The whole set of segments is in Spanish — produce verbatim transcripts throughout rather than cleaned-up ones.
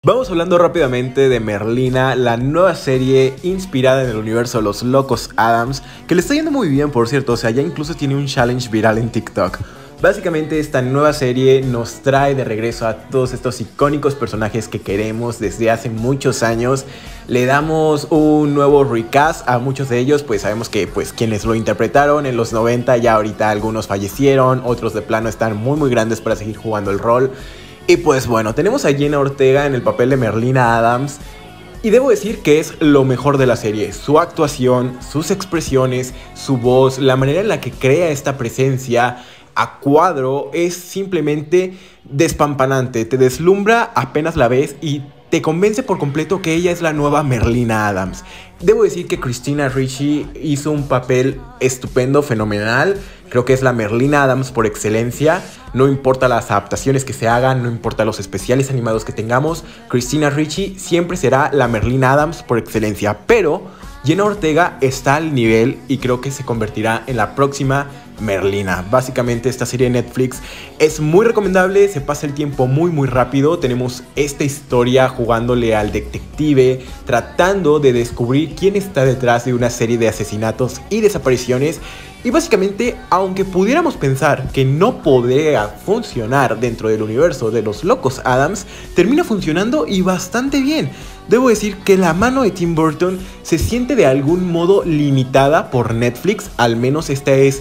Vamos hablando rápidamente de Merlina, la nueva serie inspirada en el universo de los Locos Adams, que le está yendo muy bien, por cierto, o sea, ya incluso tiene un challenge viral en TikTok. Básicamente esta nueva serie nos trae de regreso a todos estos icónicos personajes que queremos desde hace muchos años. Le damos un nuevo recast a muchos de ellos, pues sabemos que pues quienes lo interpretaron en los noventa ya ahorita algunos fallecieron, otros de plano están muy muy grandes para seguir jugando el rol. Y pues bueno, tenemos a Jenna Ortega en el papel de Merlina Adams. Y debo decir que es lo mejor de la serie, su actuación, sus expresiones, su voz, la manera en la que crea esta presencia a cuadro es simplemente despampanante, te deslumbra apenas la ves y te convence por completo que ella es la nueva Merlina Adams. Debo decir que Christina Ricci hizo un papel estupendo, fenomenal. Creo que es la Merlina Adams por excelencia. No importa las adaptaciones que se hagan, no importa los especiales animados que tengamos, Christina Ricci siempre será la Merlina Adams por excelencia. Pero Jenna Ortega está al nivel y creo que se convertirá en la próxima Merlina. Básicamente esta serie de Netflix es muy recomendable, se pasa el tiempo muy muy rápido. Tenemos esta historia jugándole al detective, tratando de descubrir quién está detrás de una serie de asesinatos y desapariciones. Y básicamente, aunque pudiéramos pensar que no podría funcionar dentro del universo de los Locos Adams, termina funcionando y bastante bien. Debo decir que la mano de Tim Burton se siente de algún modo limitada por Netflix, al menos esta es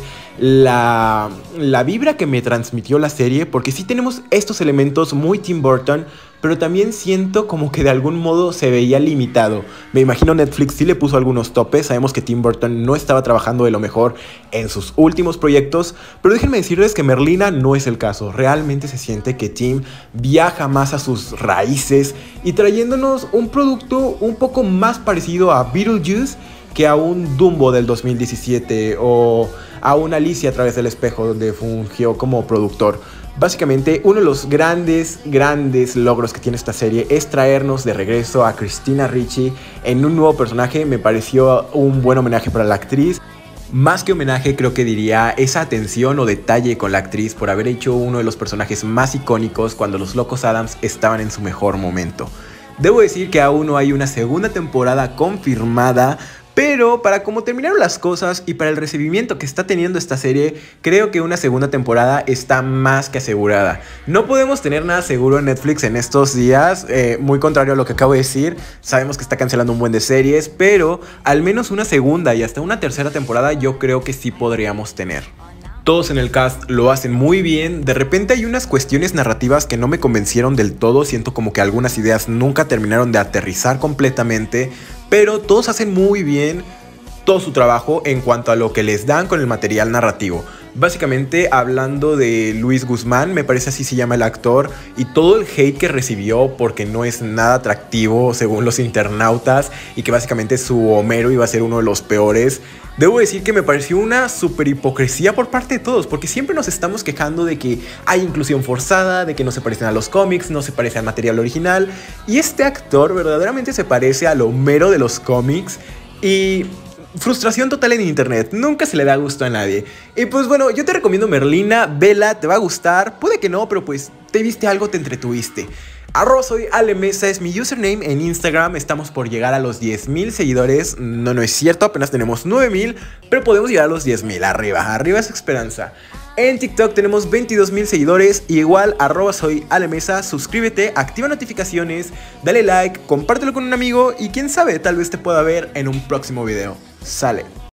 la, la vibra que me transmitió la serie, porque sí tenemos estos elementos muy Tim Burton, pero también siento como que de algún modo se veía limitado. Me imagino Netflix sí le puso algunos topes, sabemos que Tim Burton no estaba trabajando de lo mejor en sus últimos proyectos, pero déjenme decirles que Merlina no es el caso. Realmente se siente que Tim viaja más a sus raíces y trayéndonos un producto un poco más parecido a Beetlejuice que a un Dumbo del dos mil diecisiete o a una Alicia a través del espejo donde fungió como productor. Básicamente uno de los grandes, grandes logros que tiene esta serie es traernos de regreso a Christina Ricci en un nuevo personaje. Me pareció un buen homenaje para la actriz. Más que homenaje, creo que diría esa atención o detalle con la actriz por haber hecho uno de los personajes más icónicos cuando los Locos Adams estaban en su mejor momento. Debo decir que aún no hay una segunda temporada confirmada, pero para cómo terminaron las cosas y para el recibimiento que está teniendo esta serie, creo que una segunda temporada está más que asegurada. No podemos tener nada seguro en Netflix en estos días, eh, muy contrario a lo que acabo de decir. Sabemos que está cancelando un buen de series, pero al menos una segunda y hasta una tercera temporada yo creo que sí podríamos tener. Todos en el cast lo hacen muy bien. De repente hay unas cuestiones narrativas que no me convencieron del todo. Siento como que algunas ideas nunca terminaron de aterrizar completamente, pero todos hacen muy bien todo su trabajo en cuanto a lo que les dan con el material narrativo. Básicamente hablando de Luis Guzmán, me parece así se llama el actor, y todo el hate que recibió porque no es nada atractivo según los internautas y que básicamente su Homero iba a ser uno de los peores. Debo decir que me pareció una super hipocresía por parte de todos, porque siempre nos estamos quejando de que hay inclusión forzada, de que no se parecen a los cómics, no se parece al material original, y este actor verdaderamente se parece al Homero de los cómics. Y frustración total en internet, nunca se le da gusto a nadie. Y pues bueno, yo te recomiendo Merlina, vela, te va a gustar, puede que no, pero pues te viste algo, te entretuviste. Arroba soy Ale Mesa es mi username en Instagram, estamos por llegar a los diez mil seguidores. No, no es cierto, apenas tenemos nueve mil, pero podemos llegar a los diez mil, arriba, arriba es esperanza. En TikTok tenemos veintidós mil seguidores, y igual arroba soy Ale Mesa, suscríbete, activa notificaciones, dale like, compártelo con un amigo y quién sabe, tal vez te pueda ver en un próximo video. Sale.